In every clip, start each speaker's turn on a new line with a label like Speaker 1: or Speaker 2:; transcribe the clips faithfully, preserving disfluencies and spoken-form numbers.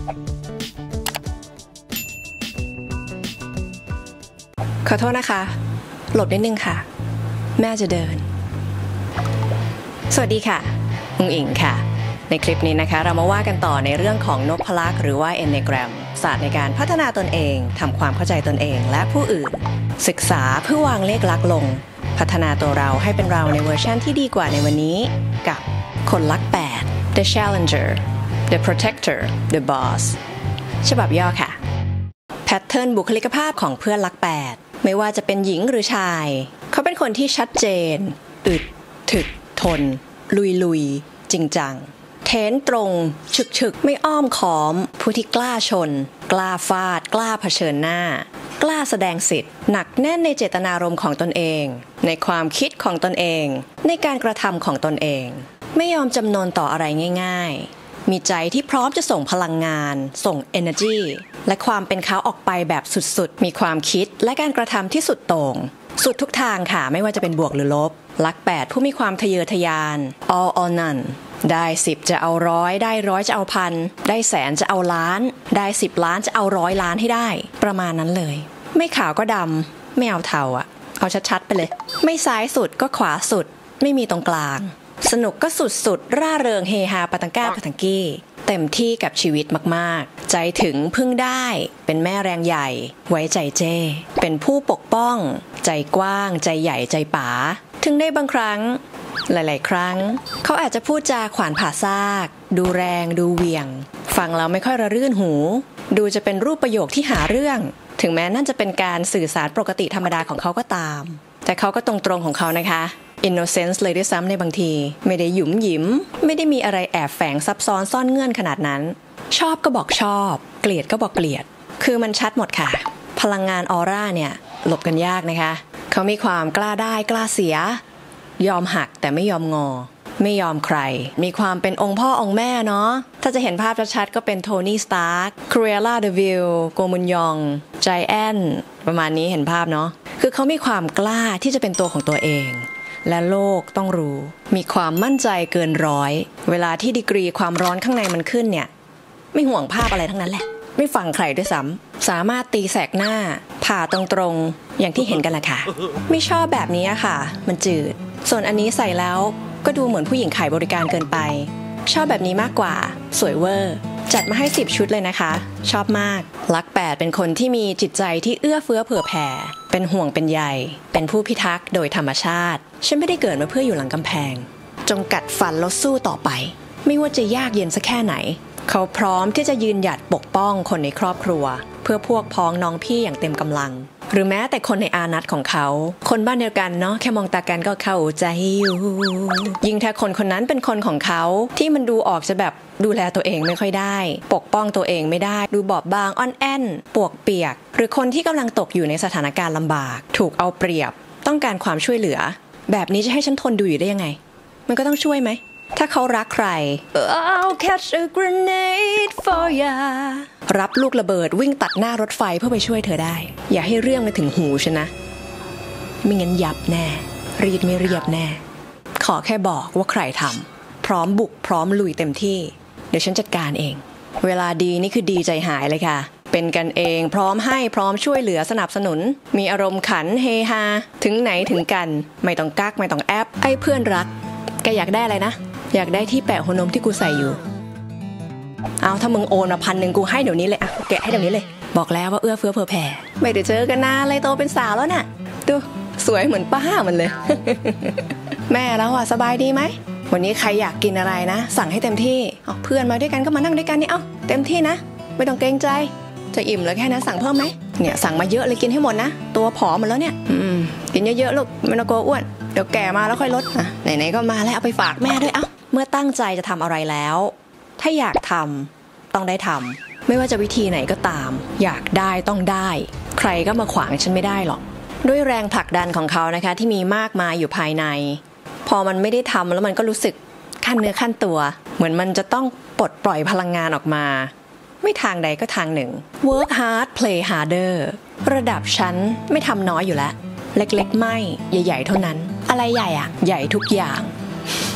Speaker 1: ขอโทษนะคะหลบนิดนึงค่ะแม่จะเดินสวัสดีค่ะอุ๋งอิงค่ะในคลิปนี้นะคะเรามาว่ากันต่อในเรื่องของนพลักษณ์หรือว่า Enneagram ศาสตร์ในการพัฒนาตนเองทำความเข้าใจตนเองและผู้อื่นศึกษาเพื่อวางเลขลักษณ์ลงพัฒนาตัวเราให้เป็นเราในเวอร์ชันที่ดีกว่าในวันนี้กับคนลักษณ์แปด The Challenger The Protector The Boss ฉบับย่อค่ะแพทเทิร์นบุคลิกภาพของเพื่อนลักษณ์แปดไม่ว่าจะเป็นหญิงหรือชายเขาเป็นคนที่ชัดเจนอึดถึกทนลุยลุยจริงจังเท้นตรงฉึกฉึกไม่อ้อมค้อมผู้ที่กล้าชนกล้าฟาดกล้าเผชิญหน้ากล้าแสดงสิทธิ์หนักแน่นในเจตนารมณ์ของตนเองในความคิดของตนเองในการกระทำของตนเองไม่ยอมจำนนต่ออะไรง่ายๆมีใจที่พร้อมจะส่งพลังงานส่ง energy และความเป็นเขาออกไปแบบสุดๆมีความคิดและการกระทำที่สุดโต่งสุดทุกทางค่ะไม่ว่าจะเป็นบวกหรือลบลักแปดผู้มีความทะเยอทะยาน all or none ได้สิบจะเอาร้อยได้ร้อยจะเอาพันได้แสนจะเอาล้านได้สิบล้านจะเอาร้อยล้านให้ได้ประมาณนั้นเลยไม่ขาวก็ดำไม่เอาเทาอะเอาชัดๆไปเลยไม่ซ้ายสุดก็ขวาสุดไม่มีตรงกลางสนุกก็สุดๆร่าเริงเฮฮาปาตังก้าปาตังกี้เต็มที่กับชีวิตมากๆใจถึงพึ่งได้เป็นแม่แรงใหญ่ไว้ใจเจ้เป็นผู้ปกป้องใจกว้างใจใหญ่ใจป๋าถึงได้บางครั้งหลายๆครั้งเขาอาจจะพูดจาขวานผ่าซากดูแรงดูเหวี่ยงฟังแล้วไม่ค่อยระรื่นหูดูจะเป็นรูปประโยคที่หาเรื่องถึงแม้นั่นจะเป็นการสื่อสารปกติธรรมดาของเขาก็ตามแต่เขาก็ตรงๆของเขานะคะinnocence เลยด้วยซ้ำในบางทีไม่ได้หยุมหยิมไม่ได้มีอะไรแอบแฝงซับซ้อนซ่อนเงื่อนขนาดนั้นชอบก็บอกชอบเกลียดก็บอกเกลียดคือมันชัดหมดค่ะพลังงานออร่าเนี่ยหลบกันยากนะคะเขามีความกล้าได้กล้าเสียยอมหักแต่ไม่ยอมงอไม่ยอมใครมีความเป็นองค์พ่อองค์แม่เนาะถ้าจะเห็นภาพชัดๆก็เป็นโทนี่สตาร์คครูเอล่าเดวิลโกมุนยองใจแอนประมาณนี้เห็นภาพเนาะคือเขามีความกล้าที่จะเป็นตัวของตัวเองและโลกต้องรู้มีความมั่นใจเกินร้อยเวลาที่ดีกรีความร้อนข้างในมันขึ้นเนี่ยไม่ห่วงภาพอะไรทั้งนั้นแหละไม่ฟังใครด้วยซ้ำสามารถตีแสกหน้าผ่าตรงๆอย่างที่เห็นกันแหละค่ะไม่ชอบแบบนี้ค่ะมันจืดส่วนอันนี้ใส่แล้วก็ดูเหมือนผู้หญิงขายบริการเกินไปชอบแบบนี้มากกว่าสวยเวอร์จัดมาให้สิบชุดเลยนะคะชอบมากลักแปดเป็นคนที่มีจิตใจที่เอื้อเฟื้อเผื่อแผ่เป็นห่วงเป็นใยเป็นผู้พิทักษ์โดยธรรมชาติฉันไม่ได้เกิดมาเพื่ออยู่หลังกำแพงจงกัดฟันแล้วสู้ต่อไปไม่ว่าจะยากเย็นสักแค่ไหนเขาพร้อมที่จะยืนหยัดปกป้องคนในครอบครัวเพื่อพวกพ้องน้องพี่อย่างเต็มกำลังหรือแม้แต่คนในอานัตของเขาคนบ้านเดียวกันเนาะแค่มองตากันก็เข้าใจอยู่ยิ่งถ้าคนคนนั้นเป็นคนของเขาที่มันดูออกจะแบบดูแลตัวเองไม่ค่อยได้ปกป้องตัวเองไม่ได้ดูบอบบางอ่อนแอนปวกเปียกหรือคนที่กำลังตกอยู่ในสถานการณ์ลำบากถูกเอาเปรียบต้องการความช่วยเหลือแบบนี้จะให้ฉันทนดูอยู่ได้ยังไงมันก็ต้องช่วยไหมถ้าเขารักใคร I'll catch a grenade for ya รับลูกระเบิดวิ่งตัดหน้ารถไฟเพื่อไปช่วยเธอได้อย่าให้เรื่องมาถึงหูฉันนะไม่งั้นยับแน่รีดไม่เรียบแน่ขอแค่บอกว่าใครทำพร้อมบุกพร้อมลุยเต็มที่เดี๋ยวฉันจัดการเองเวลาดีนี่คือดีใจหายเลยค่ะเป็นกันเองพร้อมให้พร้อมช่วยเหลือสนับสนุนมีอารมณ์ขันเฮฮาถึงไหนถึงกันไม่ต้องกักไม่ต้องแอปไอ้เพื่อนรักแกอยากได้อะไรนะอยากได้ที่แปะหัวนมที่กูใส่อยู่เอาถ้ามึงโอนมาพันหนึ่งกูให้เดี๋ยวนี้เลยอะแกะให้เดี๋ยวนี้เลยบอกแล้วว่าเอื้อเฟื้อเผื่อแผ่ไม่ได้เจอกันนานเลยโตเป็นสาวแล้วน่ะดูสวยเหมือนป้ามันเลย แม่แล้วอะสบายดีไหมวันนี้ใครอยากกินอะไรนะสั่งให้เต็มที่เอาเพื่อนมาด้วยกันก็มานั่งด้วยกันนี่เอาเต็มที่นะไม่ต้องเกรงใจจะอิ่มหรือแค่นั้นสั่งเพิ่มไหมเนี่ยสั่งมาเยอะเลยกินให้หมดนะตัวผอมหมดแล้วเนี่ยอืมกินเยอะๆลูกไม่ต้องกลัวอ้วนเดี๋ยวแก่มาแล้วค่อยลดอ่ะไหนๆก็มาแล้วเอาไปฝากแม่ด้วยเอ้าเมื่อตั้งใจจะทำอะไรแล้วถ้าอยากทำต้องได้ทำไม่ว่าจะวิธีไหนก็ตามอยากได้ต้องได้ใครก็มาขวางฉันไม่ได้หรอกด้วยแรงผลักดันของเขานะคะที่มีมากมายอยู่ภายในพอมันไม่ได้ทำแล้วมันก็รู้สึกขั้นเนื้อขั้นตัวเหมือนมันจะต้องปลดปล่อยพลังงานออกมาไม่ทางใดก็ทางหนึ่ง work hard play harder ระดับชั้นไม่ทำน้อยอยู่แล้วเล็กๆไม่ใหญ่ๆเท่านั้นอะไรใหญ่อะใหญ่ทุกอย่าง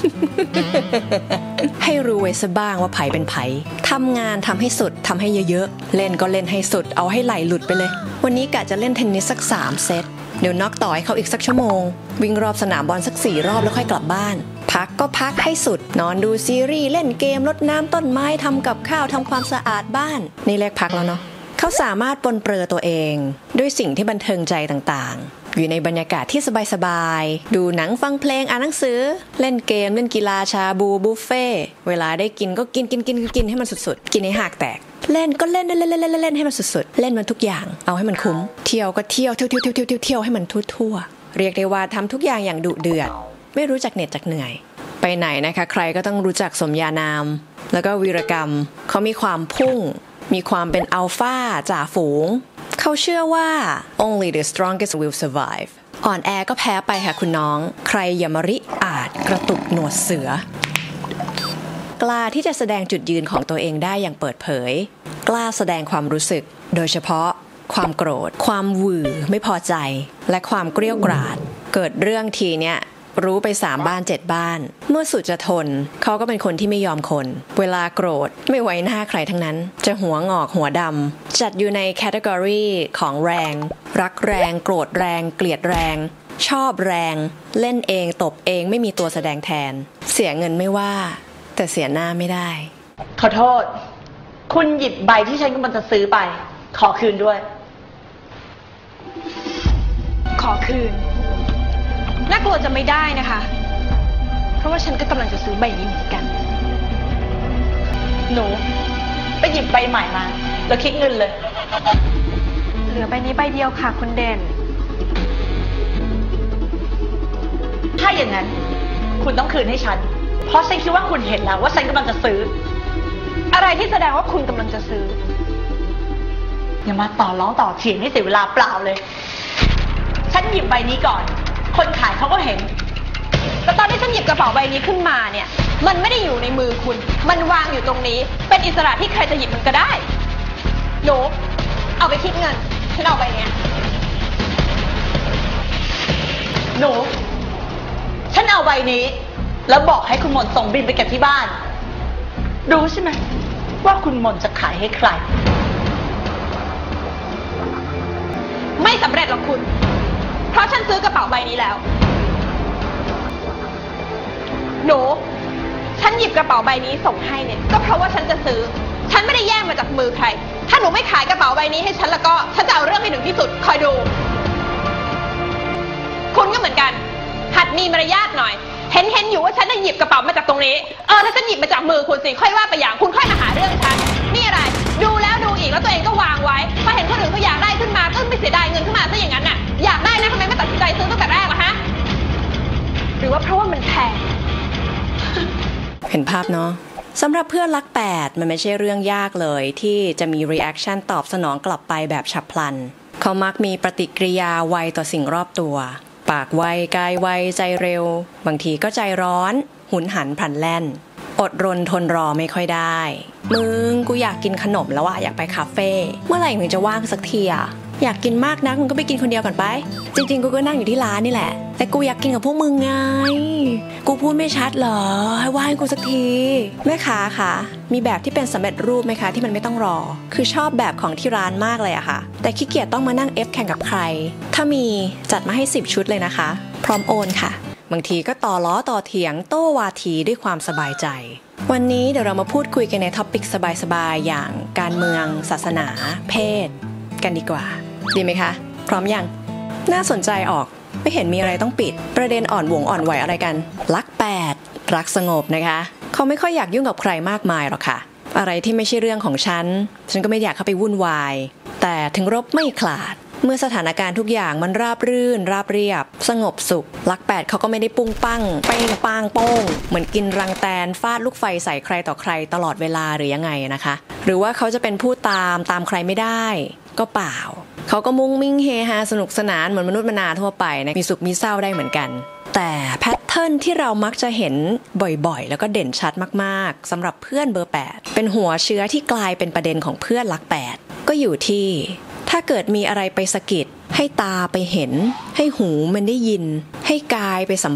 Speaker 1: ให้รู้ไว้ซะบ้างว่าไผเป็นไผทำงานทำให้สุดทำให้เยอะๆเล่นก็เล่นให้สุดเอาให้ไหลหลุดไปเลยวันนี้กะจะเล่นเทนนิสสักสามเซตเดี๋ยวน็อกต่อให้เขาอีกสักชั่วโมงวิ่งรอบสนามบอลสักสี่รอบแล้วค่อยกลับบ้านพักก็พักให้สุดนอนดูซีรีส์เล่นเกมรดน้ำต้นไม้ทำกับข้าวทำความสะอาดบ้านนี่เรียกพักแล้วเนาะเขาสามารถปนเปื้อตัวเองด้วยสิ่งที่บันเทิงใจต่างๆอยู่ในบรรยากาศที่สบายๆดูหนังฟังเพลงอ่านหนังสือเล่นเกมเล่นกีฬาชาบูบุฟเฟ่เวลาได้กินก็กินกินกินกินให้มันสุดๆกินให้หากแตกเล่นก็เล่นเล่นเล่นเล่นเล่นให้มันสุดๆเล่นมันทุกอย่างเอาให้มันคุ้มเที่ยวก็เที่ยวเที่ยวเที่ยวเที่ยวเที่ยวเที่ยวให้มันทั่วๆเรียกได้ว่าทำทุกอย่างอย่างดุเดือดไม่รู้จักเหน็ดจักเหนื่อยไปไหนนะคะใครก็ต้องรู้จักสมญานามแล้วก็วีรกรรมเขามีความพุ่งมีความเป็นอัลฟาจ่าฝูงเขาเชื่อว่า only the strongest will survive อ่อนแอก็แพ้ไปค่ะคุณน้องใครอย่ามาริอาจกระตุกหนวดเสือกล้าที่จะแสดงจุดยืนของตัวเองได้อย่างเปิดเผยกล้าแสดงความรู้สึกโดยเฉพาะความโกรธความหวือไม่พอใจและความเกรี้ยวกราดเกิดเรื่องทีเนี้ยรู้ไปสามบ้านเจ็ดบ้านเมื่อสุดจะทนเขาก็เป็นคนที่ไม่ยอมคนเวลาโกรธไม่ไว้หน้าใครทั้งนั้นจะหัวงอกหัวดำจัดอยู่ในแคตตากรีของแรงรักแรงโกรธแรงเกลียดแรงชอบแรงเล่นเองตบเองไม่มีตัวแสดงแทนเสียเงินไม่ว่าแต่เสียหน้าไม่ได้
Speaker 2: ขอโทษคุณหยิบใบที่ฉันกำลังจะซื้อไปขอคืนด้วย
Speaker 3: ขอคืนน่ากลัวจะไม่ได้นะคะเพราะว่าฉันก็กำลังจะซื้อใบนี้เหมือนกัน
Speaker 2: หนูไปหยิบใบใหม่มาแล้วคิดเงินเลย
Speaker 3: เหลือใบนี้ใบเดียวค่ะคุณเด่น
Speaker 2: ถ้าอย่างนั้นคุณต้องคืนให้ฉันเพราะฉันคิดว่าคุณเห็นแล้วว่าฉันกำลังจะซื้อ
Speaker 3: อะไรที่แสดงว่าคุณกำลังจะซื้อ
Speaker 2: อย่ามาต่อร้องต่อเถียงให้เสียเวลาเปล่าเลยฉันหยิบใบนี้ก่อนคนขายเขาก็เห็น
Speaker 3: แต่ตอนที่ฉันหยิบกระเป๋าใบนี้ขึ้นมาเนี่ยมันไม่ได้อยู่ในมือคุณมันวางอยู่ตรงนี้เป็นอิสระที่ใครจะหยิบมันก็ได้หนูเอาไปคิดเงินฉันเอาใบเนี้ย
Speaker 2: หนูฉันเอาใบนี้แล้วบอกให้คุณมนต์ส่งบินไปเก็บที่บ้านรู้ใช่ไหมว่าคุณมนต์จะขายให้ใคร
Speaker 3: ไม่สำเร็จหรอกคุณเพราะฉันซื้อกระเป๋าใบนี้แล้วหนูฉันหยิบกระเป๋าใบนี้ส่งให้เนี่ยก็เพราะว่าฉันจะซื้อฉันไม่ได้แย่งมาจากมือใครถ้าหนูไม่ขายกระเป๋าใบนี้ให้ฉันแล้วก็ฉันจะเอาเรื่องให้ถึงที่สุดคอยดูคุณก็เหมือนกันหัดมีมารยาทหน่อยเห็นเห็นอยู่ว่าฉันจะหยิบกระเป๋ามาจากตรงนี้เออถ้าฉันหยิบมาจากมือคุณสิค่อยว่าไปอย่างคุณค่อยมาหาเรื่องฉันนี่อะไรดูแล้วดูอีกแล้วตัวเองก็วางไว้พอเห็นคนอื่นเขาอยากได้ขึ้นมาก็ไม่เสียดายเงินขึ้นมาซะอย่างนั้นน่ะอยากได้นะทำไมไม่ตัดสินใจซื้อตั้งแต่แรกล่ะฮะหรือว่าเพราะว่ามันแพง
Speaker 1: เห็นภาพเนาะสำหรับเพื่อนรักแปดมันไม่ใช่เรื่องยากเลยที่จะมีรีแอคชั่นตอบสนองกลับไปแบบฉับพลันเขามักมีปฏิกิริยาไวต่อสิ่งรอบตัวปากไวกายไวใจเร็วบางทีก็ใจร้อนหุนหันพลันแล่นอดรนทนรอไม่ค่อยได้มึงกูอยากกินขนมแล้วอะอยากไปคาเฟ่เมื่อไหร่มึงจะว่างสักทีอะอยากกินมากนะมึงก็ไปกินคนเดียวก่อนไปจริงๆกูก็นั่งอยู่ที่ร้านนี่แหละแต่กูอยากกินกับพวกมึงไงกูพูดไม่ชัดเหรอให้ว่าให้กูสักทีแม่ค้าค่ะมีแบบที่เป็นสำเร็จรูปไหมคะที่มันไม่ต้องรอคือชอบแบบของที่ร้านมากเลยอะค่ะแต่ขี้เกียจต้องมานั่งเอฟแข่งกับใครถ้ามีจัดมาให้สิบชุดเลยนะคะพร้อมโอนค่ะบางทีก็ต่อล้อต่อเถียงโต้วาทีด้วยความสบายใจวันนี้เดี๋ยวเรามาพูดคุยกันในท็อปิกสบายๆอย่างการเมืองศาสนาเพศกันดีกว่าดีไหมคะพร้อมยังน่าสนใจออกไม่เห็นมีอะไรต้องปิดประเด็นอ่อนหวงอ่อนไหวอะไรกันรักแปดรักสงบนะคะเขาไม่ค่อยอยากยุ่งกับใครมากมายหรอกค่ะอะไรที่ไม่ใช่เรื่องของฉันฉันก็ไม่อยากเข้าไปวุ่นวายแต่ถึงรบไม่ขลาดเมื่อสถานการณ์ทุกอย่างมันราบรื่นราบเรียบสงบสุขรักแปดเขาก็ไม่ได้ปุ้งปั้งเป้งปังโป้งเหมือนกินรังแตนฟาดลูกไฟใส่ใครต่อใครตลอดเวลาหรือยังไงนะคะหรือว่าเขาจะเป็นผู้ตามตามใครไม่ได้ก็เปล่าเขาก็มุ้งมิ้งเฮฮาสนุกสนานเหมือนมนุษย์มนาทั่วไปนะมีสุขมีเศร้าได้เหมือนกันแต่แพทเทิร์นที่เรามักจะเห็นบ่อยๆแล้วก็เด่นชัดมากๆสำหรับเพื่อนเบอร์แปดเป็นหัวเชื้อที่กลายเป็นประเด็นของเพื่อนรักแปดก็อยู่ที่ถ้าเกิดมีอะไรไปสะกิดให้ตาไปเห็นให้หูมันได้ยินให้กายไปสัมผัส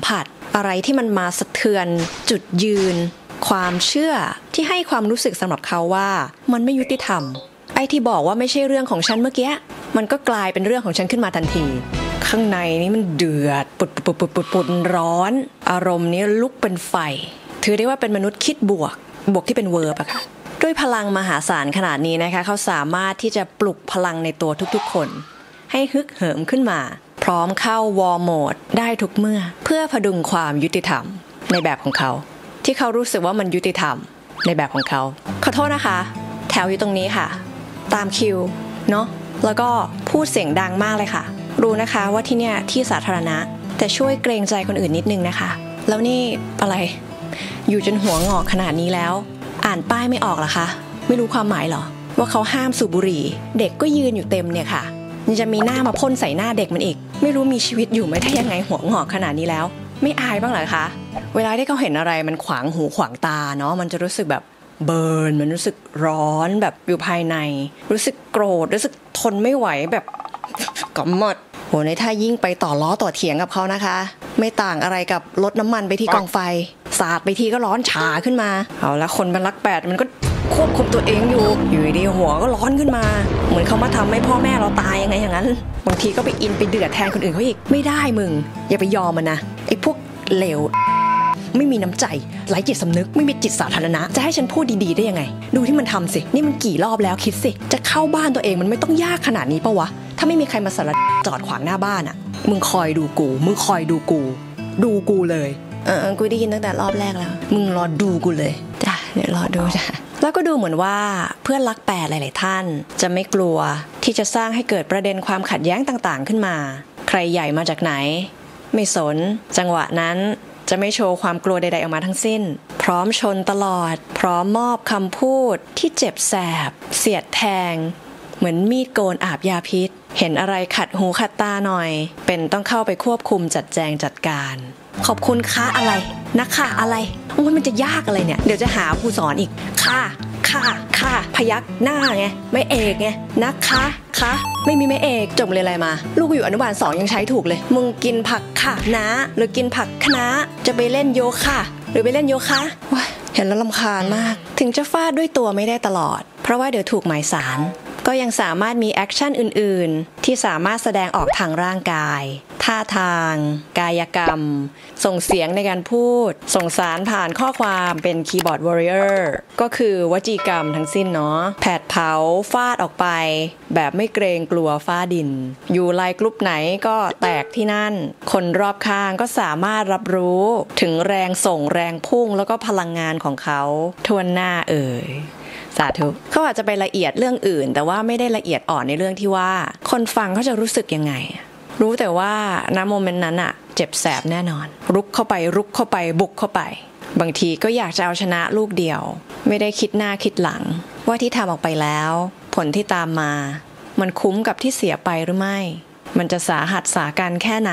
Speaker 1: อะไรที่มันมาสะเทือนจุดยืนความเชื่อที่ให้ความรู้สึกสำหรับเขาว่ามันไม่ยุติธรรมไอ้ที่บอกว่าไม่ใช่เรื่องของฉันเมื่อกี้มันก็กลายเป็นเรื่องของฉันขึ้นมาทันทีข้างในนี้มันเดือดปุดปุดปุดปุดปุดร้อนอารมณ์นี้ลุกเป็นไฟถือได้ว่าเป็นมนุษย์คิดบวกบวกที่เป็นเวิร์บอะค่ะด้วยพลังมหาศาลขนาดนี้นะคะเขาสามารถที่จะปลุกพลังในตัวทุกๆคนให้ฮึกเหิมขึ้นมาพร้อมเข้าวอร์โหมดได้ทุกเมื่อเพื่อพดุงความยุติธรรมในแบบของเขาที่เขารู้สึกว่ามันยุติธรรมในแบบของเขาขอโทษนะคะแถวอยู่ตรงนี้ค่ะตามคิวเนาะแล้วก็พูดเสียงดังมากเลยค่ะรู้นะคะว่าที่เนี่ยที่สาธารณะแต่ช่วยเกรงใจคนอื่นนิดนึงนะคะแล้วนี่อะไรอยู่จนหัวงอกขนาดนี้แล้วอ่านป้ายไม่ออกเหรอคะไม่รู้ความหมายเหรอว่าเขาห้ามสูบบุหรี่เด็กก็ยืนอยู่เต็มเนี่ยค่ะยังจะมีหน้ามาพ่นใส่หน้าเด็กมันอีกไม่รู้มีชีวิตอยู่ไหมถ้ายังไงหัวงอกขนาดนี้แล้วไม่อายบ้างเหรอคะเวลาที่เขาเห็นอะไรมันขวางหูขวางตาเนาะมันจะรู้สึกแบบเบิร์นมันรู้สึกร้อนแบบอยู่ภายในรู้สึกโกรธรู้สึกทนไม่ไหวแบบกำหมดโหในถ้ายิ่งไปต่อล้อต่อเถียงกับเขานะคะไม่ต่างอะไรกับรถน้ำมันไปที่กองไฟสาดไปทีก็ร้อนฉาขึ้นมาเอาละคนมันรักแปดมันก็ควบคุมตัวเองอยู่อยู่ดีหัวก็ร้อนขึ้นมาเหมือนเขามาทำให้พ่อแม่เราตายยังไงอย่างนั้นบางทีก็ไปอินไปเดือดแทนคนอื่นเขาอีกไม่ได้มึงอย่าไปยอมมันนะไอ้พวกเลวไม่มีน้ำใจไร้จิตสำนึกไม่มีจิตสาธารณะจะให้ฉันพูดดีๆได้ยังไงดูที่มันทำสินี่มันกี่รอบแล้วคิดสิจะเข้าบ้านตัวเองมันไม่ต้องยากขนาดนี้ปะวะถ้าไม่มีใครมาสารจอดขวางหน้าบ้านอ่ะมึงคอยดูกูมึงคอยดูกูดูกูเลยเออกูได้ยินตั้งแต่รอบแรกแล้วมึงรอดูกูเลยจ้ะเดี๋ยวรอดูจ้ะแล้วก็ดูเหมือนว่าเพื่อนรักแปดหลายๆท่านจะไม่กลัวที่จะสร้างให้เกิดประเด็นความขัดแย้งต่างๆขึ้นมาใครใหญ่มาจากไหนไม่สนจังหวะนั้นจะไม่โชว์ความกลัวใดๆออกมาทั้งสิ้นพร้อมชนตลอดพร้อมมอบคำพูดที่เจ็บแสบเสียดแทงเหมือนมีดโกนอาบยาพิษเห็นอะไรขัดหูขัดตาหน่อยเป็นต้องเข้าไปควบคุมจัดแจงจัดการขอบคุณค่ะอะไรนะค่ะอะไรมันจะยากอะไรเนี่ยเดี๋ยวจะหาผู้สอนอีกค่ะค่ะค่ะพยักหน้าไงไม่เอกไงนะคะคะไม่มีไม่เอกจบเรียนอะไรมาลูกอยู่อนุบาลสองยังใช้ถูกเลยมึงกินผักค่ะนะหรือกินผักคะน้าจะไปเล่นโยคะหรือไปเล่นโยคะว้าเห็นแล้วรำคาญมากถึงจะฟาดด้วยตัวไม่ได้ตลอดเพราะว่าเดี๋ยวถูกหมายสารก็ยังสามารถมีแอคชั่นอื่นๆที่สามารถแสดงออกทางร่างกายท่าทางกายกรรมส่งเสียงในการพูดส่งสารผ่านข้อความเป็นคีย์บอร์ดวอริเออร์ก็คือวจีกรรมทั้งสิ้นเนาะแผดเผาฟาดออกไปแบบไม่เกรงกลัวฟ้าดินอยู่ไลน์กลุ่มไหนก็แตกที่นั่นคนรอบข้างก็สามารถรับรู้ถึงแรงส่งแรงพุ่งแล้วก็พลังงานของเขาทวนหน้าเอ่ยสาธุเขาอาจจะไปละเอียดเรื่องอื่นแต่ว่าไม่ได้ละเอียดอ่อนในเรื่องที่ว่าคนฟังเขาจะรู้สึกยังไงรู้แต่ว่าณโมเมนต์นั้นอะเจ็บแสบแน่นอนรุกเข้าไปรุกเข้าไปบุกเข้าไปบางทีก็อยากจะเอาชนะลูกเดียวไม่ได้คิดหน้าคิดหลังว่าที่ทำออกไปแล้วผลที่ตามมามันคุ้มกับที่เสียไปหรือไม่มันจะสาหัสสากันแค่ไหน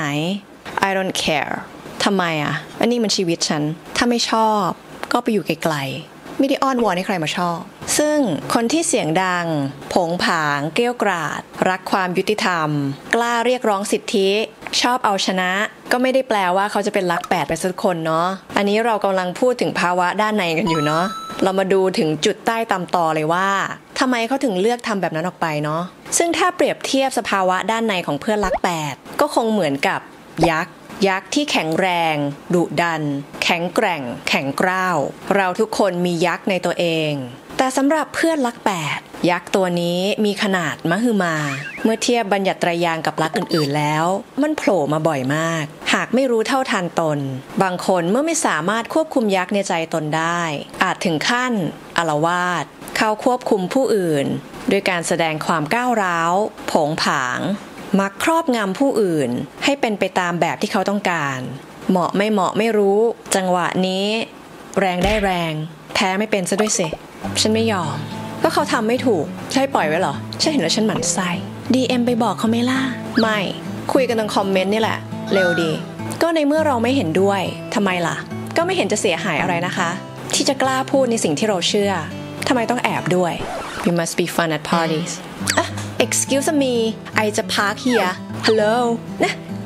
Speaker 1: I don't care ทำไมอะอันนี้มันชีวิตฉันถ้าไม่ชอบก็ไปอยู่ไกลๆไม่ได้อ้อนวอนให้ใครมาชอบซึ่งคนที่เสียงดังผงผางเกรี้ยวกราดรักความยุติธรรมกล้าเรียกร้องสิทธิชอบเอาชนะก็ไม่ได้แปลว่าเขาจะเป็นรักแปดไปสักคนเนาะอันนี้เรากำลังพูดถึงภาวะด้านในกันอยู่เนาะเรามาดูถึงจุดใต้ตำตอเลยว่าทำไมเขาถึงเลือกทำแบบนั้นออกไปเนาะซึ่งถ้าเปรียบเทียบสภาวะด้านในของเพื่อนรักแปดก็คงเหมือนกับยักษ์ยักษ์ที่แข็งแรงดุดันแข็งแกร่งแข็งกร้าวเราทุกคนมียักษ์ในตัวเองแต่สำหรับเพื่อนรักแปดยักษ์ตัวนี้มีขนาดมหึมาเมื่อเทียบบัญญัติไตรยางกับรักอื่นๆแล้วมันโผล่มาบ่อยมากหากไม่รู้เท่าทันตนบางคนเมื่อไม่สามารถควบคุมยักษ์ในใจตนได้อาจถึงขั้นอาละวาดเข้าควบคุมผู้อื่นด้วยการแสดงความก้าวร้าวโผงผางมักครอบงำผู้อื่นให้เป็นไปตามแบบที่เขาต้องการเหมาะไม่เหมาะไม่รู้จังหวะนี้แรงได้แรงแพ้ไม่เป็นซะด้วยสิฉันไม่ยอมก็เขาทำไม่ถูกใช่ปล่อยไว้เหรอฉันเห็นแล้วฉันหมั่นไส้ ดี เอ็ม ไปบอกเขาไหมล่ะไม่คุยกันตรงคอมเมนต์นี่แหละเร็วดีก็ในเมื่อเราไม่เห็นด้วยทำไมล่ะก็ไม่เห็นจะเสียหายอะไรนะคะที่จะกล้าพูดในสิ่งที่เราเชื่อทำไมต้องแอบด้วย You must be fun at parties อ่ะ excuse me ไอจะ park here hello นะ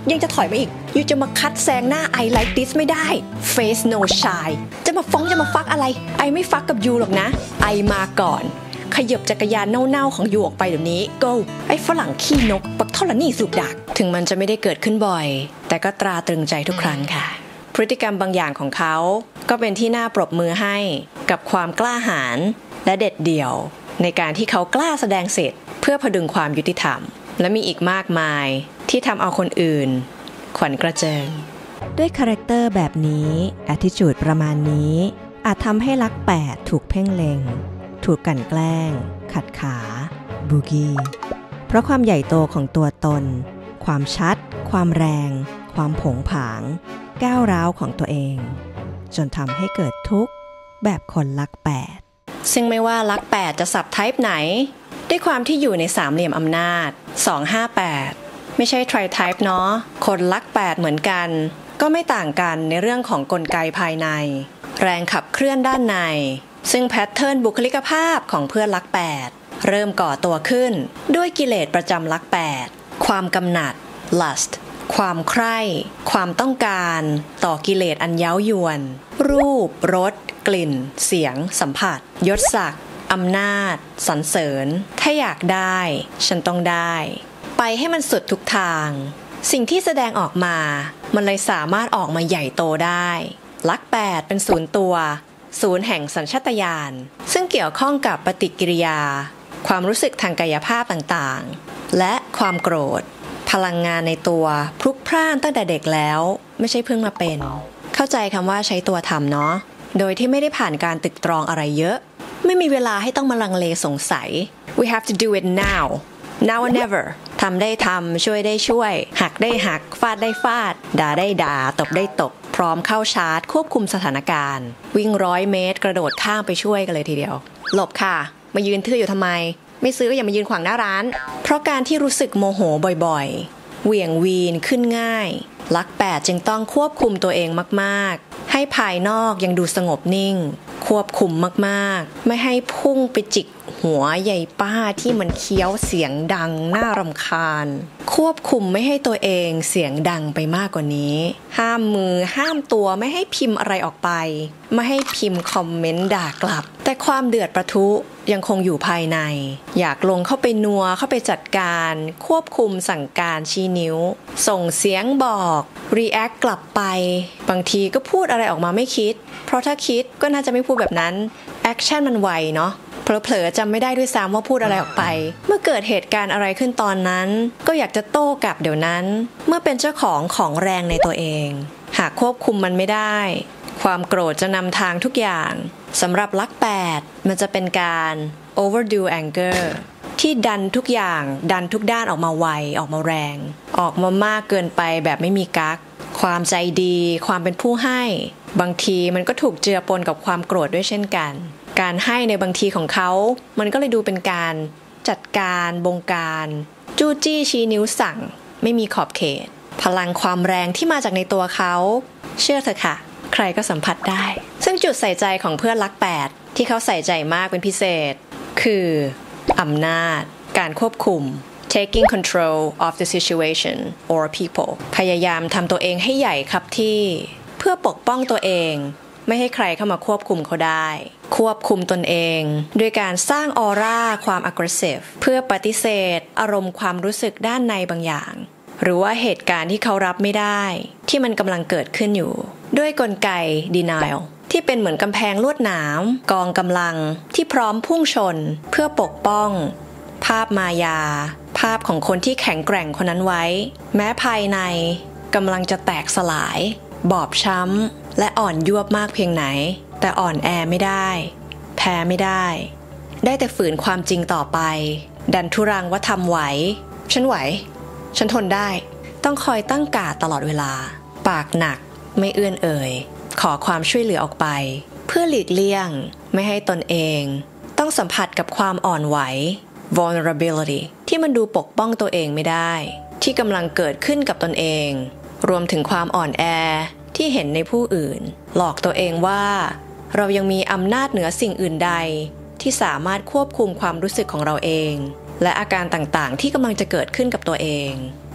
Speaker 1: ยังจะถอยมาอีกยูจะมาคัดแซงหน้าไอ like this ไม่ได้ face no shy จะมาฟ้องจะมาฟักอะไรไอไม่ฟักกับยูหรอกนะไอมาก่อนขยับจักรยานเน่าๆของยูออกไปเดี๋ยวนี้ go ไอ้ฝรั่งขี้นกปักเท่าละนี่สูบดักถึงมันจะไม่ได้เกิดขึ้นบ่อยแต่ก็ตราตรึงใจทุกครั้งค่ะพฤติกรรมบางอย่างของเขาก็เป็นที่น่าปรบมือให้กับความกล้าหาญและเด็ดเดี่ยวในการที่เขากล้าแสดงสิทธิ์เพื่อพดุงความยุติธรรมและมีอีกมากมายที่ทำเอาคนอื่นขวัญกระเจิง
Speaker 4: ด้วยคาแรคเตอร์แบบนี้ attitude ประมาณนี้อาจทำให้ลักแปดถูกเพ่งเล็งถูกกลั่นแกล้งขัดขาบูกี้เพราะความใหญ่โตของตัวตนความชัดความแรงความผงผางก้าวร้าวของตัวเองจนทำให้เกิดทุกข์แบบคนลักแปด
Speaker 1: ซึ่งไม่ว่าลักแปดจะสับไทป์ไหนด้วยความที่อยู่ในสามเหลี่ยมอำนาจสอง ห้า แปดไม่ใช่ tri type เนาะคนลักแปดเหมือนกันก็ไม่ต่างกันในเรื่องของกลไกภายในแรงขับเคลื่อนด้านในซึ่งแพทเทิร์นบุคลิกภาพของเพื่อนลักแปดเริ่มก่อตัวขึ้นด้วยกิเลสประจำลักแปดความกำหนัด lust ความใคร่ความต้องการต่อกิเลสอันเย้ายวนรูปรสกลิ่นเสียงสัมผัสยศศักดิ์อำนาจสรรเสริญถ้าอยากได้ฉันต้องได้ไปให้มันสุดทุกทางสิ่งที่แสดงออกมามันเลยสามารถออกมาใหญ่โตได้ลักแปดเป็นศูนย์ตัวศูนย์แห่งสัญชาตญาณซึ่งเกี่ยวข้องกับปฏิกิริยาความรู้สึกทางกายภาพต่างๆและความโกรธพลังงานในตัวพลุกพล่านตั้งแต่เด็กแล้วไม่ใช่เพิ่งมาเป็นเข้าใจคำว่าใช้ตัวทำเนาะโดยที่ไม่ได้ผ่านการตึกตรองอะไรเยอะไม่มีเวลาให้ต้องมาลังเลสงสัย we have to do it now now or never ทำได้ทำช่วยได้ช่วยหักได้หักฟาดได้ฟาดด่าได้ด่าตบได้ตบพร้อมเข้าชาร์จควบคุมสถานการณ์วิ่งร้อยเมตรกระโดดข้ามไปช่วยกันเลยทีเดียวหลบค่ะมายืนทื่ออยู่ทำไมไม่ซื้อก็อย่ามายืนขวางหน้าร้านเพราะการที่รู้สึกโมโหบ่อยๆเหวี่ยงวีนขึ้นง่ายลักแปดจึงต้องควบคุมตัวเองมากๆให้ภายนอกยังดูสงบนิ่งควบคุมมากๆไม่ให้พุ่งไปจิกหัวใหญ่ป้าที่มันเคี้ยวเสียงดังน่ารำคาญควบคุมไม่ให้ตัวเองเสียงดังไปมากกว่านี้ห้ามมือห้ามตัวไม่ให้พิมพ์อะไรออกไปไม่ให้พิมพ์คอมเมนต์ด่ากลับแต่ความเดือดประทุยังคงอยู่ภายในอยากลงเข้าไปนัวเข้าไปจัดการควบคุมสั่งการชี้นิ้วส่งเสียงบอกรีแอคกลับไปบางทีก็พูดอะไรออกมาไม่คิดเพราะถ้าคิดก็น่าจะไม่พูดแบบนั้นแอคชั่นมันไวเนาะเผลอๆจำไม่ได้ด้วยซ้ำว่าพูดอะไรออกไปเมื่อเกิดเหตุการณ์อะไรขึ้นตอนนั้นก็อยากจะโต้กลับเดี๋ยวนั้นเมื่อเป็นเจ้าของของแรงในตัวเองหากควบคุมมันไม่ได้ความโกรธจะนำทางทุกอย่างสำหรับลักแปดมันจะเป็นการ overdo anger ที่ดันทุกอย่างดันทุกด้านออกมาไวออกมาแรงออกมามากเกินไปแบบไม่มีกั๊กความใจดีความเป็นผู้ให้บางทีมันก็ถูกเจือปนกับความโกรธด้วยเช่นกันการให้ในบางทีของเขามันก็เลยดูเป็นการจัดการบงการจู้จี้ชี้นิ้วสั่งไม่มีขอบเขตพลังความแรงที่มาจากในตัวเขาเชื่อเถอะค่ะใครก็สัมผัสได้ซึ่งจุดใส่ใจของเพื่อนลักแปดที่เขาใส่ใจมากเป็นพิเศษคืออำนาจการควบคุม taking control of the situation or people พยายามทำตัวเองให้ใหญ่ครับที่เพื่อปกป้องตัวเองไม่ให้ใครเข้ามาควบคุมเขาได้ควบคุมตนเองด้วยการสร้างออร่าความ aggressive เพื่อปฏิเสธอารมณ์ความรู้สึกด้านในบางอย่างหรือว่าเหตุการณ์ที่เขารับไม่ได้ที่มันกำลังเกิดขึ้นอยู่ด้วยกลไก denial ที่เป็นเหมือนกำแพงลวดหนามกองกำลังที่พร้อมพุ่งชนเพื่อปกป้องภาพมายาภาพของคนที่แข็งแกร่งคนนั้นไว้แม้ภายในกำลังจะแตกสลายบอบช้ำและอ่อนยวบมากเพียงไหนแต่อ่อนแอไม่ได้แพ้ไม่ได้ได้แต่ฝืนความจริงต่อไปดันทุรังว่าทำไหวฉันไหวฉันทนได้ต้องคอยตั้งการ์ดตลอดเวลาปากหนักไม่เอื้อนเอ่ยขอความช่วยเหลือออกไปเพื่อหลีกเลี่ยงไม่ให้ตนเองต้องสัมผัสกับความอ่อนไหว vulnerability ที่มันดูปกป้องตัวเองไม่ได้ที่กำลังเกิดขึ้นกับตนเองรวมถึงความอ่อนแอที่เห็นในผู้อื่นหลอกตัวเองว่าเรายังมีอำนาจเหนือสิ่งอื่นใดที่สามารถควบคุมความรู้สึกของเราเองและอาการต่างๆที่กำลังจะเกิดขึ้นกับตัวเอง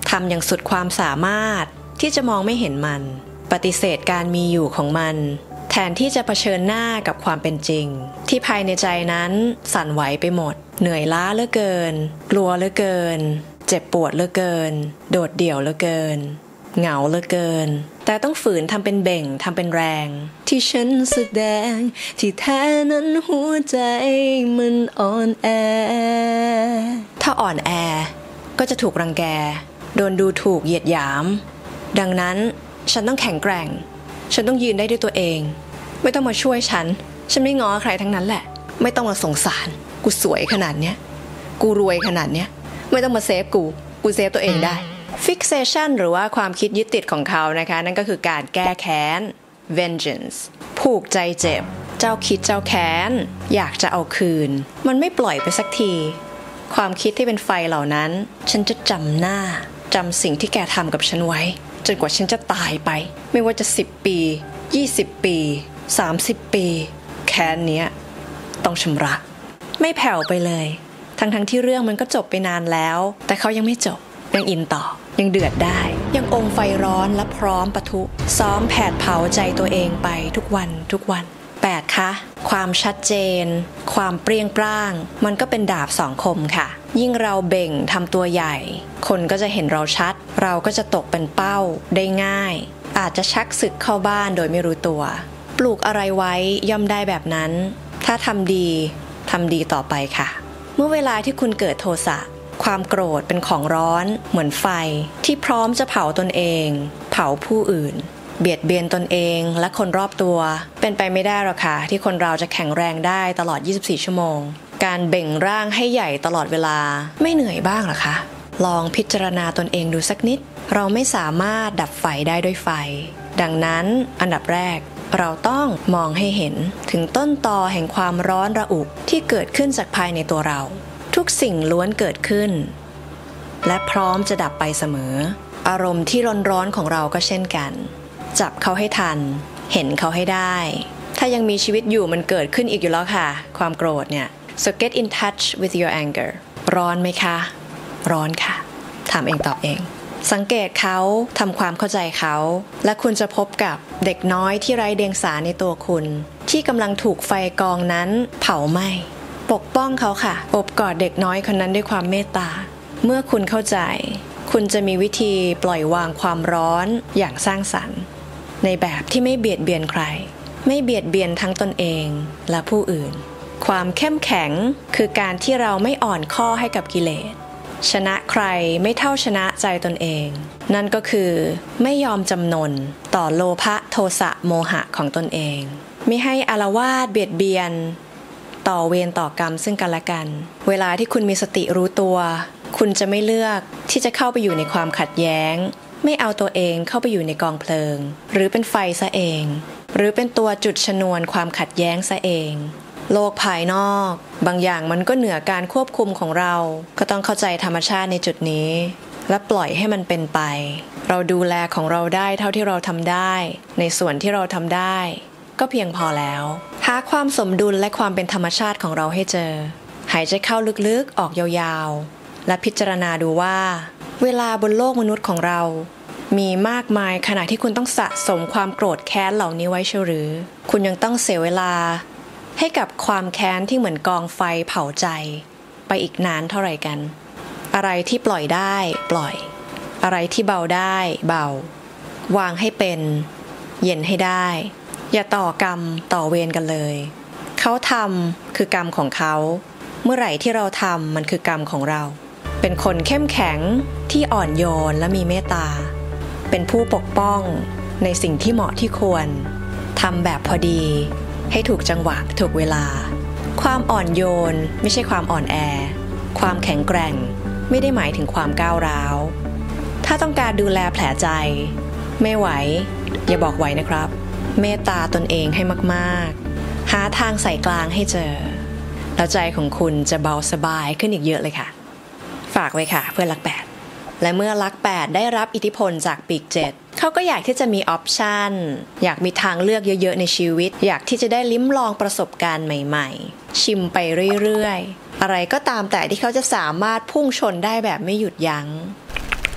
Speaker 1: ทำอย่างสุดความสามารถที่จะมองไม่เห็นมันปฏิเสธการมีอยู่ของมันแทนที่จะเผชิญหน้ากับความเป็นจริงที่ภายในใจนั้นสั่นไหวไปหมดเหนื่อยล้าเหลือเกินกลัวเหลือเกินเจ็บปวดเหลือเกินโดดเดี่ยวเหลือเกินเหงาเหลือเกินแต่ต้องฝืนทำเป็นเบ่งทำเป็นแรงที่ฉันแสดงที่แท้นั้นหัวใจมันอ่อนแอถ้าอ่อนแอก็จะถูกรังแกโดนดูถูกเหยียดหยามดังนั้นฉันต้องแข็งแกร่งฉันต้องยืนได้ด้วยตัวเองไม่ต้องมาช่วยฉันฉันไม่ง้อใครทั้งนั้นแหละไม่ต้องมาสงสารกูสวยขนาดเนี้ยกูรวยขนาดเนี้ยไม่ต้องมาเซฟกูกูเซฟตัวเองได้ fixation หรือว่าความคิดยึดติดของเขานะคะนั่นก็คือการแก้แค้น vengeance ผูกใจเจ็บเจ้าคิดเจ้าแค้นอยากจะเอาคืนมันไม่ปล่อยไปสักทีความคิดที่เป็นไฟเหล่านั้นฉันจะจำหน้าจำสิ่งที่แกทำกับฉันไว้จนกว่าฉันจะตายไปไม่ว่าจะสิบปียี่สิบปีสามสิบปีแค้นเนี้ยต้องชำระไม่แผ่วไปเลยทั้งทั้งที่เรื่องมันก็จบไปนานแล้วแต่เขายังไม่จบยังอินต่อยังเดือดได้ยังอมไฟร้อนและพร้อมปะทุซ้อมแผดเผาใจตัวเองไปทุกวันทุกวันแปดคะความชัดเจนความเปรี้ยงปร้างมันก็เป็นดาบสองคมค่ะยิ่งเราเบ่งทำตัวใหญ่คนก็จะเห็นเราชัดเราก็จะตกเป็นเป้าได้ง่ายอาจจะชักศึกเข้าบ้านโดยไม่รู้ตัวปลูกอะไรไว้ย่อมได้แบบนั้นถ้าทำดีทำดีต่อไปค่ะเมื่อเวลาที่คุณเกิดโทสะความโกรธเป็นของร้อนเหมือนไฟที่พร้อมจะเผาตนเองเผาผู้อื่นเบียดเบียนตนเองและคนรอบตัวเป็นไปไม่ได้หรอกค่ะที่คนเราจะแข็งแรงได้ตลอดยี่สิบสี่ชั่วโมงการเบ่งร่างให้ใหญ่ตลอดเวลาไม่เหนื่อยบ้างหรอคะลองพิจารณาตนเองดูสักนิดเราไม่สามารถดับไฟได้ด้วยไฟดังนั้นอันดับแรกเราต้องมองให้เห็นถึงต้นตอแห่งความร้อนระอุที่เกิดขึ้นจากภายในตัวเราทุกสิ่งล้วนเกิดขึ้นและพร้อมจะดับไปเสมออารมณ์ที่ร้อนๆของเราก็เช่นกันจับเขาให้ทันเห็นเขาให้ได้ถ้ายังมีชีวิตอยู่มันเกิดขึ้นอีกอยู่แล้วค่ะความโกรธเนี่ย so get in touch with your anger ร้อนไหมคะร้อนค่ะถามเองตอบเองสังเกตเขาทำความเข้าใจเขาและคุณจะพบกับเด็กน้อยที่ไร้เดียงสาในตัวคุณที่กำลังถูกไฟกองนั้นเผาไหม้ปกป้องเขาค่ะโอบกอดเด็กน้อยคนนั้นด้วยความเมตตาเมื่อคุณเข้าใจคุณจะมีวิธีปล่อยวางความร้อนอย่างสร้างสรรค์ในแบบที่ไม่เบียดเบียนใครไม่เบียดเบียนทั้งตนเองและผู้อื่นความเข้มแข็งคือการที่เราไม่อ่อนข้อให้กับกิเลสชนะใครไม่เท่าชนะใจตนเองนั่นก็คือไม่ยอมจำนนต่อโลภะโทสะโมหะของตนเองไม่ให้อาละวาดเบียดเบียนต่อเวรต่อกรรมซึ่งกันและกันเวลาที่คุณมีสติรู้ตัวคุณจะไม่เลือกที่จะเข้าไปอยู่ในความขัดแย้งไม่เอาตัวเองเข้าไปอยู่ในกองเพลิงหรือเป็นไฟซะเองหรือเป็นตัวจุดชนวนความขัดแย้งซะเองโลกภายนอกบางอย่างมันก็เหนือการควบคุมของเราก็ต้องเข้าใจธรรมชาติในจุดนี้และปล่อยให้มันเป็นไปเราดูแลของเราได้เท่าที่เราทำได้ในส่วนที่เราทำได้ก็เพียงพอแล้วหาความสมดุลและความเป็นธรรมชาติของเราให้เจอหายใจเข้าลึกๆออกยาวๆและพิจารณาดูว่าเวลาบนโลกมนุษย์ของเรามีมากมายขณะที่คุณต้องสะสมความโกรธแค้นเหล่านี้ไว้เชียวหรือคุณยังต้องเสียเวลาให้กับความแค้นที่เหมือนกองไฟเผาใจไปอีกนานเท่าไหร่กันอะไรที่ปล่อยได้ปล่อยอะไรที่เบาได้เบาวางให้เป็นเย็นให้ได้อย่าต่อกรรมต่อเวรกันเลยเขาทำคือกรรมของเขาเมื่อไหร่ที่เราทำมันคือกรรมของเราเป็นคนเข้มแข็งที่อ่อนโยนและมีเมตตาเป็นผู้ปกป้องในสิ่งที่เหมาะที่ควรทำแบบพอดีให้ถูกจังหวะถูกเวลาความอ่อนโยนไม่ใช่ความอ่อนแอความแข็งแกร่งไม่ได้หมายถึงความก้าวร้าวถ้าต้องการดูแลแผลใจไม่ไหวอย่าบอกไหวนะครับเมตตาตนเองให้มากๆหาทางใส่กลางให้เจอแล้วใจของคุณจะเบาสบายขึ้นอีกเยอะเลยค่ะฝากไว้ค่ะเพื่อนรักแปดและเมื่อรักแปดได้รับอิทธิพลจากปีกเจ็ดเขาก็อยากที่จะมีออปชันอยากมีทางเลือกเยอะๆในชีวิตอยากที่จะได้ลิ้มลองประสบการณ์ใหม่ๆชิมไปเรื่อยๆอะไรก็ตามแต่ที่เขาจะสามารถพุ่งชนได้แบบไม่หยุดยั้ง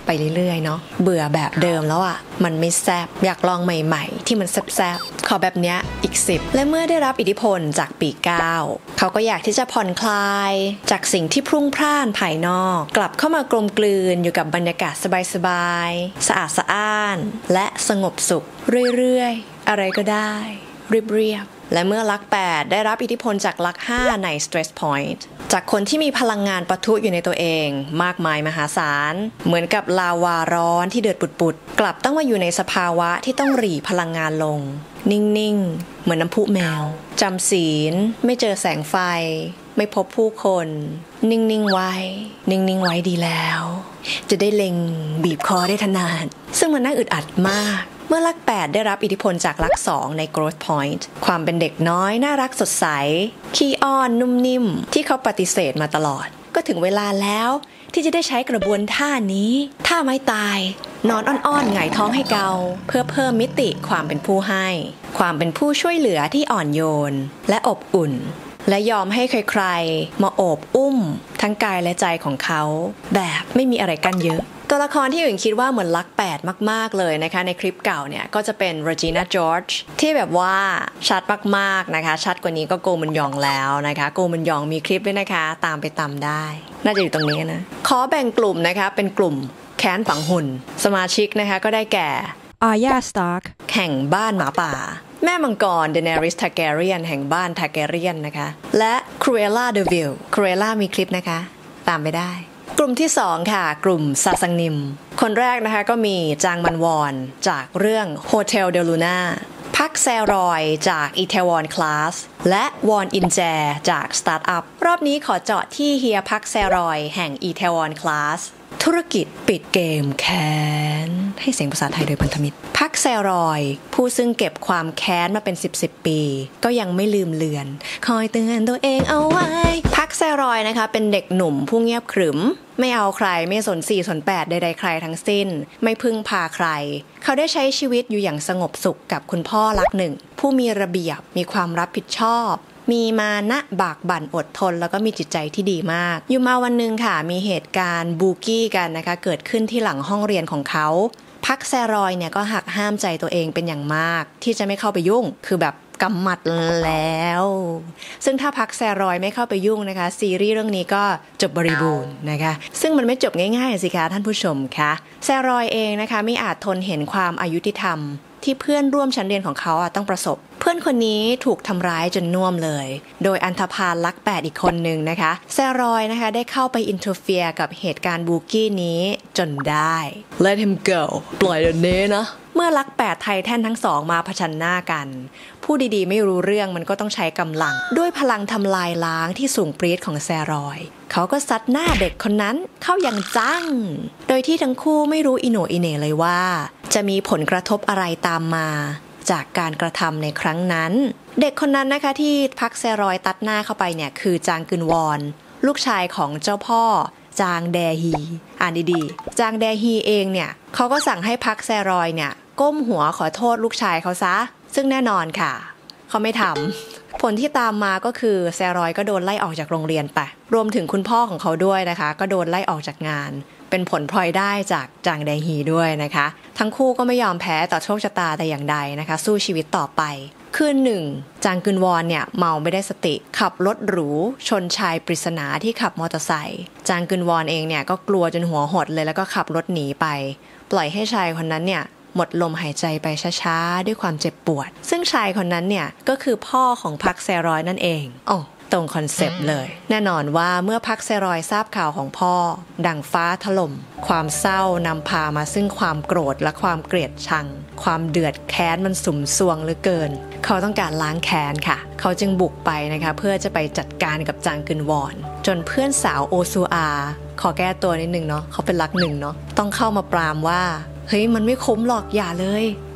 Speaker 1: ไปเรื่อยๆเนาะเบื่อแบบเดิมแล้วอ่ะมันไม่แซ่บอยากลองใหม่ๆที่มันแซ่บๆขอแบบเนี้ยอีกสิบและเมื่อได้รับอิทธิพลจากปีเก้าเขาก็อยากที่จะผ่อนคลายจากสิ่งที่พรุ่งพล่านภายนอกกลับเข้ามากลมกลืนอยู่กับบรรยากาศสบายๆสะอาดสะอ้านและสงบสุขเรื่อยๆอะไรก็ได้เรียบๆและเมื่อลักแปดได้รับอิทธิพลจากลักห้าใน stress point จากคนที่มีพลังงานปะทุอยู่ในตัวเองมากมายมหาศาลเหมือนกับลาวาร้อนที่เดือดปุดๆกลับต้องมาอยู่ในสภาวะที่ต้องหรี่พลังงานลงนิ่งๆเหมือนน้ำพุแมวจำศีลไม่เจอแสงไฟไม่พบผู้คนนิ่งๆไว้นิ่งๆไว้ดีแล้วจะได้เล็งบีบคอได้ถนัดซึ่งมันน่าอึดอัดมากเมื่อลักแปดได้รับอิทธิพลจากลักสองใน growth point ความเป็นเด็กน้อยน่ารักสดใสขี้อ้อนนุ่มนิ่มที่เขาปฏิเสธมาตลอดก็ถึงเวลาแล้วที่จะได้ใช้กระบวนท่านี้ท่าไม้ตายนอนอ้อนๆหงายท้องให้เกาเพื่อเพิ่มมิติความเป็นผู้ให้ความเป็นผู้ช่วยเหลือที่อ่อนโยนและอบอุ่นและยอมให้ใครๆมาโอบอุ้มทั้งกายและใจของเขาแบบไม่มีอะไรกั้นเยอะตัวละครที่อื่นคิดว่าเหมือนลักแปดมากๆเลยนะคะในคลิปเก่าเนี่ยก็จะเป็น Regina George ที่แบบว่าชัดมากๆนะคะชัดกว่านี้ก็โกมุนยองแล้วนะคะโกมุนยองมีคลิปด้วยนะคะตามไปตามได้น่าจะอยู่ตรงนี้นะขอแบ่งกลุ่มนะคะเป็นกลุ่มแค้นฝังหุ่นสมาชิกนะคะก็ได้แก่
Speaker 4: Arya Stark
Speaker 1: แห่งบ้านหมาป่าแม่มังกร Daenerys Targaryen แห่งบ้าน Targaryen นะคะและ Cruella de Vil Cruella มีคลิปนะคะตามไปได้กลุ่มที่สองค่ะกลุ่มซาซังนิมคนแรกนะคะก็มีจางมันวอนจากเรื่อง Hotel de Luna พักแซรอยจาก Itaewon Class และวอนอินแจจาก Startup รอบนี้ขอเจาะที่เฮียพักแซรอยแห่ง Itaewon Class ธุรกิจปิดเกมแค้นให้เสียงภาษาไทยโดยพันธมิตรพักแซรอยผู้ซึ่งเก็บความแค้นมาเป็นสิบสิบปีก็ยังไม่ลืมเลือนคอยเตือนตัวเองเอาไว้พักแซรอยนะคะเป็นเด็กหนุ่มผู้เงียบขรึมไม่เอาใครไม่สนสี่สนแปดใดๆใครทั้งสิ้นไม่พึ่งพาใครเขาได้ใช้ชีวิตอยู่อย่างสงบสุขกับคุณพ่อรักหนึ่งผู้มีระเบียบมีความรับผิดชอบมีมานะบากบั่นอดทนแล้วก็มีจิตใจที่ดีมากอยู่มาวันนึงค่ะมีเหตุการณ์บูกี้กันนะคะเกิดขึ้นที่หลังห้องเรียนของเขาพักแซรอยเนี่ยก็หักห้ามใจตัวเองเป็นอย่างมากที่จะไม่เข้าไปยุ่งคือแบบกำหมัดแล้วซึ่งถ้าพักแซรอยไม่เข้าไปยุ่งนะคะซีรีส์เรื่องนี้ก็จบบริบูรณ์นะคะซึ่งมันไม่จบง่ายๆสิคะท่านผู้ชมคะแซรอยเองนะคะไม่อาจทนเห็นความอายุติธรรมที่เพื่อนร่วมชั้นเรียนของเขาต้องประสบเพื่อนคนนี้ถูกทำร้ายจนน่วมเลยโดยอันธพาลลักแปดอีกคนนึงนะคะแซรอยนะคะได้เข้าไปอินเทอร์เฟียร์กับเหตุการณ์บูกี้นี้จนได้ Let him go ปล่อยเดี๋ยวนี้นะเมื่อลักแปดไทแทนทั้งสองมาผชันหน้ากันผู้ดีๆไม่รู้เรื่องมันก็ต้องใช้กำลังด้วยพลังทำลายล้างที่สูงปรี๊ดของแซรอยเขาก็ซัดหน้าเด็กคนนั้นเข้าอย่างจังโดยที่ทั้งคู่ไม่รู้อิโหนอิเหน่เลยว่าจะมีผลกระทบอะไรตามมาจากการกระทำในครั้งนั้นเด็กคนนั้นนะคะที่พักแซรอยตัดหน้าเข้าไปเนี่ยคือจางกึนวอนลูกชายของเจ้าพ่อจางแดฮีอ่านดีๆจางแดฮีเองเนี่ยเขาก็สั่งให้พักแซรอยเนี่ยก้มหัวขอโทษลูกชายเขาซะซึ่งแน่นอนค่ะเขาไม่ทำผลที่ตามมาก็คือแซรอยก็โดนไล่ออกจากโรงเรียนไปรวมถึงคุณพ่อของเขาด้วยนะคะก็โดนไล่ออกจากงานเป็นผลพลอยได้จากจางแดฮีด้วยนะคะทั้งคู่ก็ไม่ยอมแพ้ต่อโชคชะตาแต่อย่างใดนะคะสู้ชีวิตต่อไปคืนหนึ่งจางกึนวอนเนี่ยเมาไม่ได้สติขับรถหรูชนชายปริศนาที่ขับมอเตอร์ไซค์จางกึนวอนเองเนี่ยก็กลัวจนหัวหดเลยแล้วก็ขับรถหนีไปปล่อยให้ชายคนนั้นเนี่ยหมดลมหายใจไปช้าๆด้วยความเจ็บปวดซึ่งชายคนนั้นเนี่ยก็คือพ่อของพักแซรอยนั่นเองอ๋อตรงคอนเซปต์เลยแน่นอนว่าเมื่อพักแซรอยทราบข่าวของพ่อดังฟ้าถล่มความเศร้านำพามาซึ่งความโกรธและความเกลียดชังความเดือดแค้นมันสุมซวงเหลือเกินเขาต้องการล้างแค้นค่ะเขาจึงบุกไปนะคะเพื่อจะไปจัดการกับจางกึนวอนจนเพื่อนสาวโอซูอาขอแก้ตัวนิดนึงเนาะเขาเป็นรักหนึ่งเนาะต้องเข้ามาปรามว่าเฮ้ยมันไม่คุ้มหรอกอย่าเลย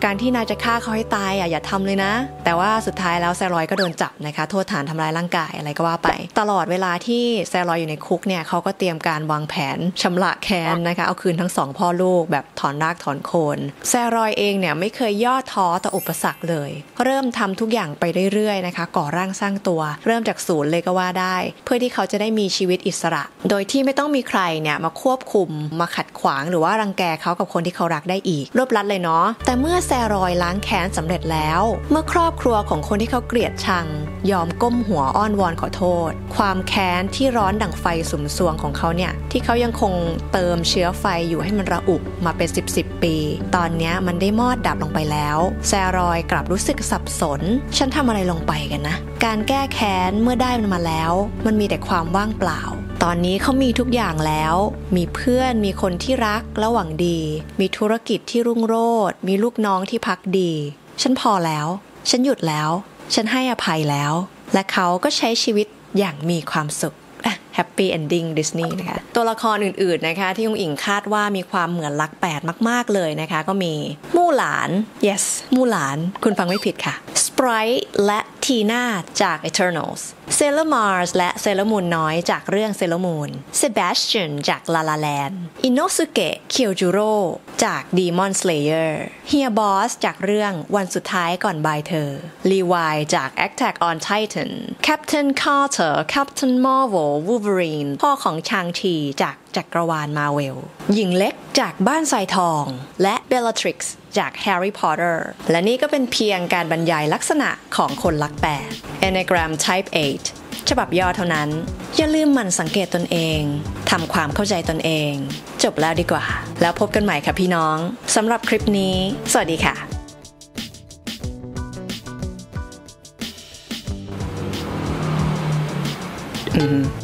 Speaker 1: การที่นายจะฆ่าเขาให้ตายอ่ะอย่าทำเลยนะแต่ว่าสุดท้ายแล้วแซรอยก็โดนจับนะคะโทษฐานทำร้ายร่างกายอะไรก็ว่าไปตลอดเวลาที่แซรอยอยู่ในคุกเนี่ยเขาก็เตรียมการวางแผนชำระแค้นนะคะเอาคืนทั้งสองพ่อลูกแบบถอนรากถอนโคนแซรอยเองเนี่ยไม่เคยย่อท้อต่ออุปสรรคเลยเริ่มทำทุกอย่างไปเรื่อยๆนะคะก่อร่างสร้างตัวเริ่มจากศูนย์เลยก็ว่าได้เพื่อที่เขาจะได้มีชีวิตอิสระโดยที่ไม่ต้องมีใครเนี่ยมาควบคุมมาขัดขวางหรือว่ารังแกเขากับคนที่เขารักได้อีกรวบลัดเลยเนาะแต่เมื่อแซรอยล้างแค้นสำเร็จแล้วเมื่อครอบครัวของคนที่เขาเกลียดชังยอมก้มหัวอ้อนวอนขอโทษความแค้นที่ร้อนดั่งไฟสุมสวงของเขาเนี่ยที่เขายังคงเติมเชื้อไฟอยู่ให้มันระอุมาเป็นสิบสิบปีตอนนี้มันได้มอดดับลงไปแล้วแซรอยกลับรู้สึกสับสนฉันทำอะไรลงไปกันนะการแก้แค้นเมื่อได้มันมาแล้วมันมีแต่ความว่างเปล่าตอนนี้เขามีทุกอย่างแล้วมีเพื่อนมีคนที่รักและหวังดีมีธุรกิจที่รุ่งโรจน์มีลูกน้องที่พักดีฉันพอแล้วฉันหยุดแล้วฉันให้อภัยแล้วและเขาก็ใช้ชีวิตอย่างมีความสุขแฮปปี้เอนดิ้งดิสนีย์นะคะตัวละครอื่นๆนะคะที่องอิงคาดว่ามีความเหมือนลักแปดมากๆเลยนะคะก็มีมู่หลาน yes มู่หลานคุณฟังไม่ผิดค่ะสไปร์และทีน่าจาก Eternals เซเลอร์มาร์สและเซเลอร์มูนน้อยจากเรื่องเซเลอร์มูนเซบาสเตียนจากลาลาแลนด์อิโนสุเกะเคียวจูโร่จาก Demon Slayer เฮียบอสจากเรื่องวันสุดท้ายก่อนบายเธอลีวายจาก Attack on Titan Captain Carter Captain Marvel Wolverine พ่อของชางชีจากจักรวาลมาเวลหญิงเล็กจากบ้านทรายทองและ Bellatrix จาก Harry Potter และนี่ก็เป็นเพียงการบรรยายลักษณะของคนลักแปด Enneagram Type แปดฉบับย่อเท่านั้นอย่าลืมหมั่นสังเกตตนเองทำความเข้าใจตนเองจบแล้วดีกว่าแล้วพบกันใหม่ค่ะพี่น้องสำหรับคลิปนี้สวัสดีค่ะอืม